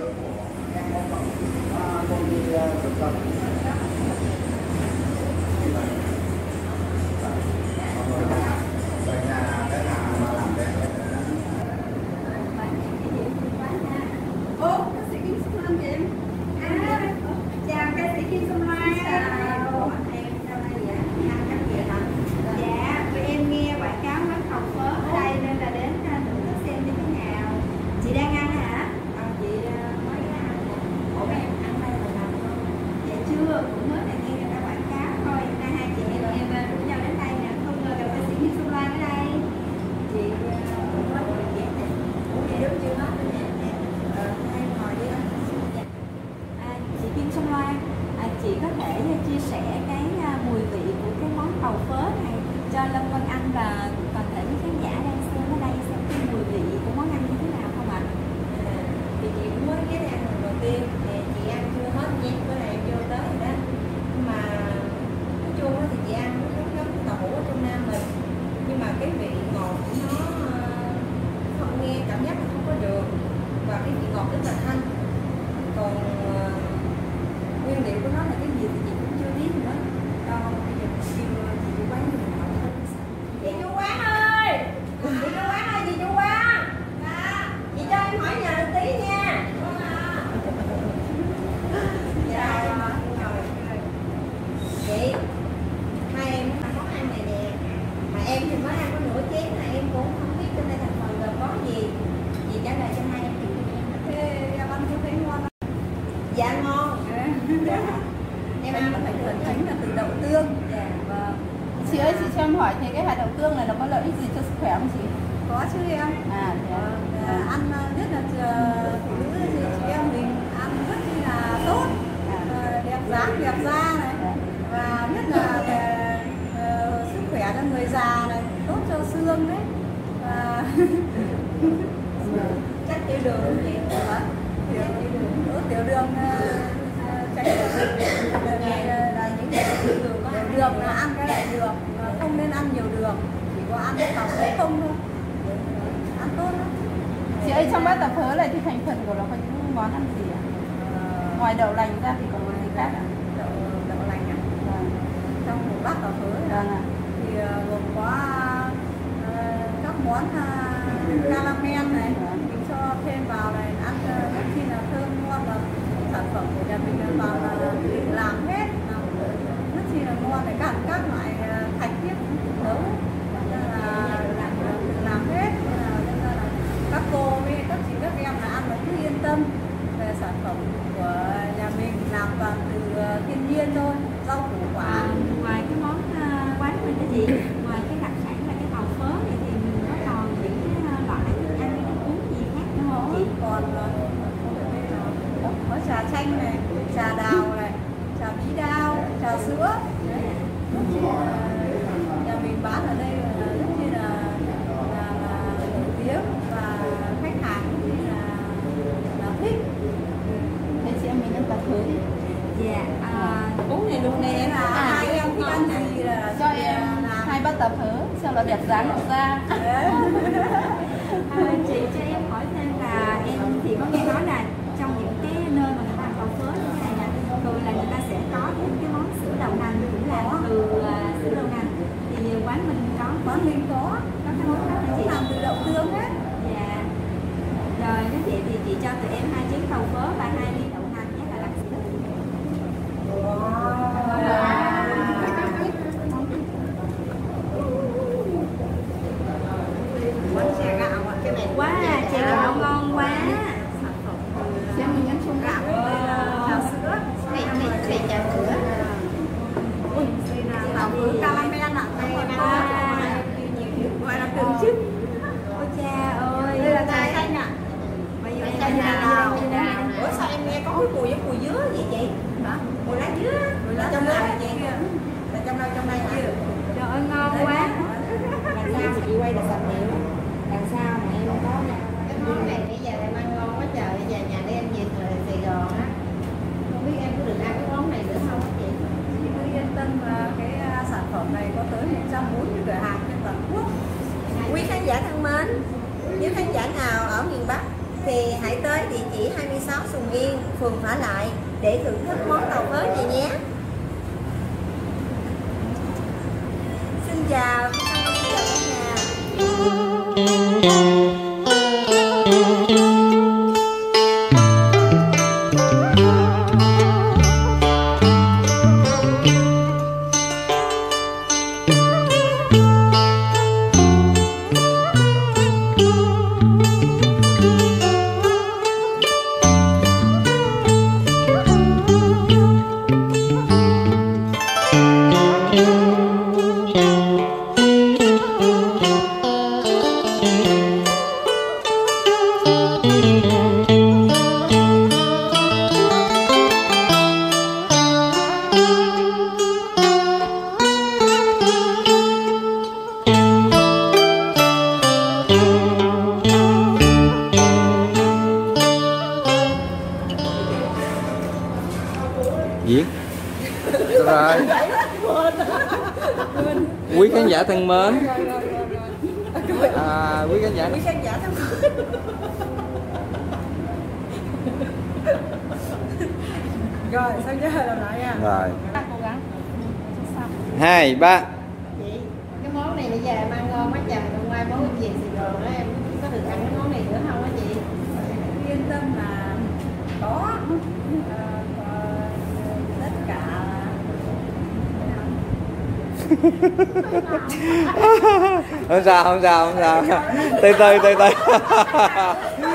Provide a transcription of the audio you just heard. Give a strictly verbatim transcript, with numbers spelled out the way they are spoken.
Chị ơi, chị cho em hỏi thì cái hạt đậu tương này nó có lợi ích gì cho sức khỏe không chị? Có chứ em. À, ờ, à, ăn nhất là phụ nữ thì chị em mình ăn rất là tốt, à, đẹp dáng, đẹp da này, và nhất là về uh, sức khỏe cho người già này, tốt cho xương đấy, và chất tiểu đường gì đó, tiểu đường, tiểu đường tránh là những tiểu đường đường là ăn cái này được, không nên ăn nhiều đường, chỉ có ăn cái tàu đấy không thôi, ăn tốt lắm. Chị ơi, trong bát tàu phớ này thì thành phần của nó có những món ăn gì ạ? À? Ngoài đậu lành ra thì còn có gì khác ạ? Đậu, đậu lành ạ? Vâng. Trong một bát tàu phớ vâng ạ. Thì gồm có uh, các món uh, caramel này, vâng. Mình cho thêm vào này, ăn uh, rất chi là thơm ngon, và sản phẩm của nhà mình vào là làm hết, làm rất chi là ngon này, các các loại uh, thạch tiết nấu là làm, làm hết, nên là các cô với các chị các em là ăn là cứ yên tâm về sản phẩm của nhà mình, làm toàn từ uh, thiên nhiên thôi, rau củ quả. À, ngoài cái món uh, quán mình cái gì, ngoài cái đặc sản là cái tàu phớ này thì mình có còn những cái uh, loại thức ăn thức uống gì khác nữa không chị? Còn uh, có trà chanh này, trà đào này, trà bí đao, trà sữa. Đấy. Nhà mình bán ở đây là rất chi là, là, là nổi tiếng, và khách hàng cũng như là, là thích. Đây chị em mình ăn tàu phớ đi. Dạ, à, uống này luôn này là à, hai em thích ăn gì là cho em làm hai bát tàu phớ xem là đẹp dáng đẹp da. à, chị cho em hỏi thêm là em thì có nghe nói là trong những cái nơi mà người ta làm tàu phớ như thế này nè, thường là người ta sẽ có thêm cái món sữa đậu nành cũng là từ uh, sữa đậu nành, thì quán mình có quán mình có có cái món đó là chị làm từ đậu tương hết. Dạ. Rồi nếu vậy thì chị cho tụi em hai chén tàu phớ và hai ly đậu nành nhé, là đặc sữa. Quán chè gạo ạ, cái này Quá à, chè gạo ngon quá. Xem mình ăn chung gạo trà sữa, này này này trà sữa. Ui, tàu phớ caramel ạ, gọi là tưởng chức. Ôi cha ơi, Đây là trà xanh ạ. bây giờ Trà em đào. thì hãy tới địa chỉ hai mươi sáu Sùng Yên, phường Phả Lại để thưởng thức món tàu phớ này nhé. Xin chào, xin chào cả nhà. Diễn rồi. Quý khán giả thân mến, à, quý khán giả quý khán giả thân mến. Rồi sao chứ làm lại nha. Rồi Cố gắng. hai ba. Chị, cái món này bây giờ em ăn ngon quá trời, hôm qua món về Sài Gòn đó em có được ăn cái món này nữa không á chị? Yên tâm là có uh, tất cả. Không sao, không sao, không sao. Từ từ, từ từ.